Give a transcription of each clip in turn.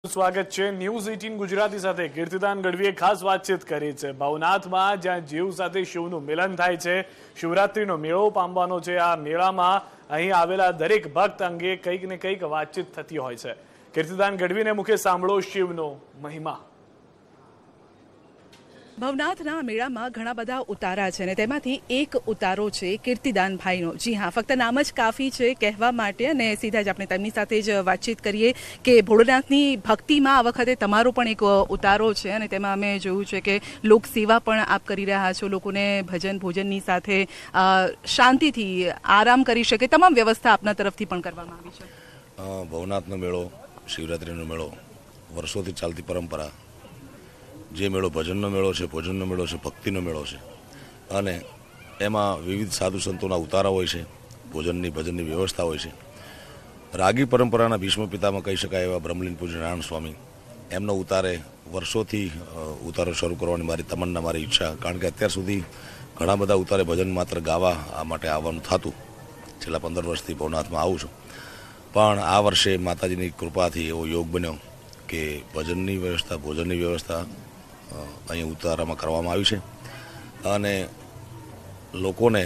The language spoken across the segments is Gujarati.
સ્વાગત છે ન્યૂઝ 18 ગુજરાતી સાથે કીર્તિદાન ગઢવીએ ખાસ વાતચીત કરી છે ભવનાથમાં જ્યાં જીવ સાથે શિવનું મિલન થાય છે શિવરાત્રીનો મેળો પામવાનો છે આ મેળામાં અહીં આવેલા દરેક ભક્ત અંગે કંઈક ને કંઈક વાતચીત થતી હોય છે કીર્તિદાન ગઢવીને મુખે સાંભળો શિવનો મહિમા ભવનાથના મેળામાં ઘણા બધા ઉતારા છે અને તેમાંથી એક ઉતારો છે કીર્તિદાનભાઈનો જી હા ફક્ત નામ જ કાફી છે કહેવા માટે અને સીધા જ આપણે તેમની સાથે જ વાતચીત કરીએ કે ભોળોનાથની ભક્તિમાં આ વખતે તમારો પણ એક ઉતારો છે અને તેમાં અમે જોયું છે કે લોક સેવા પણ આપ કરી રહ્યા છો લોકોને ભજન ભોજનની સાથે શાંતિથી આરામ કરી શકે તમામ વ્યવસ્થા આપના તરફથી પણ કરવામાં આવી છે ભવનાથનો મેળો શિવરાત્રીનો મેળો વર્ષોથી ચાલતી પરંપરા જે મેળો ભજનનો મેળો છે ભોજનનો મેળો છે ભક્તિનો મેળો છે અને એમાં વિવિધ સાધુ સંતોના ઉતારા હોય છે ભજનની વ્યવસ્થા હોય છે રાગી પરંપરાના ભીષ્મ પિતામાં કહી શકાય એવા બ્રહ્મલીન પૂજ્ય નારાયણ સ્વામી એમનો ઉતારે વર્ષોથી ઉતારો શરૂ કરવાની મારી તમન્ના મારી ઈચ્છા કારણ કે અત્યાર સુધી ઘણા બધા ઉતારે ભજન માત્ર ગાવા આ માટે આવવાનું થતું છેલ્લા 15 વર્ષથી ભવનાથમાં આવું છું પણ આ વર્ષે માતાજીની કૃપાથી એવો યોગ બન્યો કે ભજનની વ્યવસ્થા ભોજનની વ્યવસ્થા અહીં ઉતારામાં કરવામાં આવી છે અને લોકોને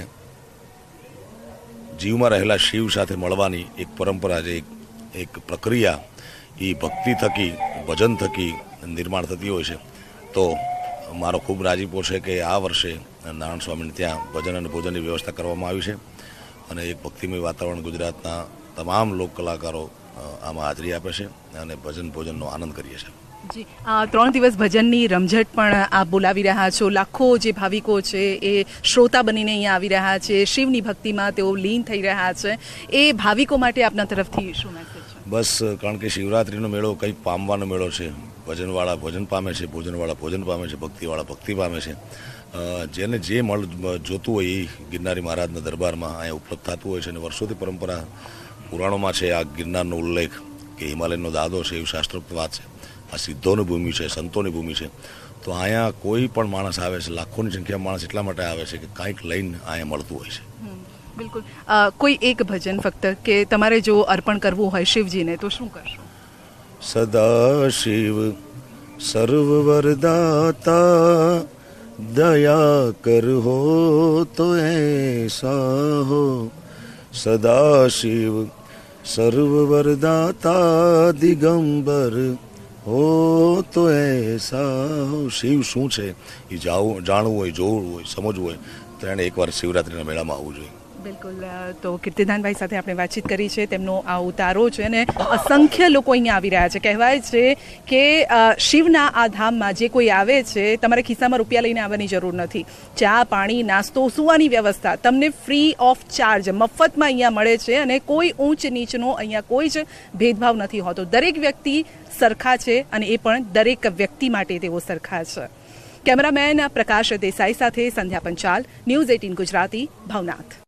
જીવમાં રહેલા શિવ સાથે મળવાની એક પરંપરા છે એક પ્રક્રિયા એ ભક્તિ થકી ભજન થકી નિર્માણ થતી હોય છે તો મારો ખૂબ રાજીપો છે કે આ વર્ષે નારાયણ સ્વામીને ત્યાં ભજન અને ભોજનની વ્યવસ્થા કરવામાં આવી છે અને એક ભક્તિમય વાતાવરણ ગુજરાતના તમામ લોક કલાકારો આમાં હાજરી આપે છે અને ભજન ભોજનનો આનંદ કરીએ છીએ જી 3 દિવસ ભજનની રમઝટ પણ આપ બોલાવી રહ્યા છો લાખો જે ભાવિકો છે એ શ્રોતા બનીને અહીંયા આવી રહ્યા છે શિવની ભક્તિમાં તેઓ લીન થઈ રહ્યા છે એ ભાવિકો માટે આપના તરફથી શું મેસેજ છે બસ કારણ કે શિવરાત્રીનો મેળો કંઈક પામવાનો મેળો છે ભજનવાળા ભજન પામે છે ભોજનવાળા ભોજન પામે છે ભક્તિવાળા ભક્તિ પામે છે જેને જે જોતું હોય એ ગિરનારી મહારાજના દરબારમાં અહીંયા ઉપલબ્ધ થતું હોય છે અને વર્ષોથી પરંપરા પુરાણોમાં છે આ ગિરનારનો ઉલ્લેખ કે હિમાલયનો દાદો છે એવું શાસ્ત્રોક્ત વાત છે આ સિદ્ધોની ભૂમિ છે સંતોની ભૂમિ છે તો અહીંયા કોઈ પણ માણસ આવે છે લાખોની સંખ્યામાં માણસ એટલા માટે આવે છે કે કાંઈક લઈને અહીંયા મળતું હોય છે બિલકુલ કોઈ એક ભજન ફક્ત કે તમારે જો અર્પણ કરવું હોય શિવજીને તો શું કરશો સદા શિવ સર્વ વરદાતા દયા કર હો તો એસા હો સદા શિવ સર્વ વરદાતા દિગંબર હો તો એસા હો શિવ શું છે એ જાણવું હોય જોવું હોય સમજવું હોય તો એણે એકવાર શિવરાત્રીના મેળામાં આવવું જોઈએ બિલકુલ તો કીર્તિદાનભાઈ સાથે આપણે વાતચીત કરી છે તેમનો આ ઉતારો છે અને અસંખ્ય લોકો અહીંયા આવી રહ્યા છે કહેવાય છે કે શિવના આ ધામમાં જે કોઈ આવે છે તમારે ખિસ્સામાં રૂપિયા લઈને આવવાની જરૂર નથી ચા પાણી નાસ્તો સુવાની વ્યવસ્થા તમને ફ્રી ઓફ ચાર્જ મફતમાં અહીંયા મળે છે અને કોઈ ઊંચ નીચનો અહીંયા કોઈ જ ભેદભાવ નથી હોતો દરેક વ્યક્તિ સરખા છે અને એ પણ દરેક વ્યક્તિ માટે તેઓ સરખા છે કેમેરામેન પ્રકાશ દેસાઈ સાથે સંધ્યા પંચાલ ન્યૂઝ 18 ગુજરાતી ભવનાથ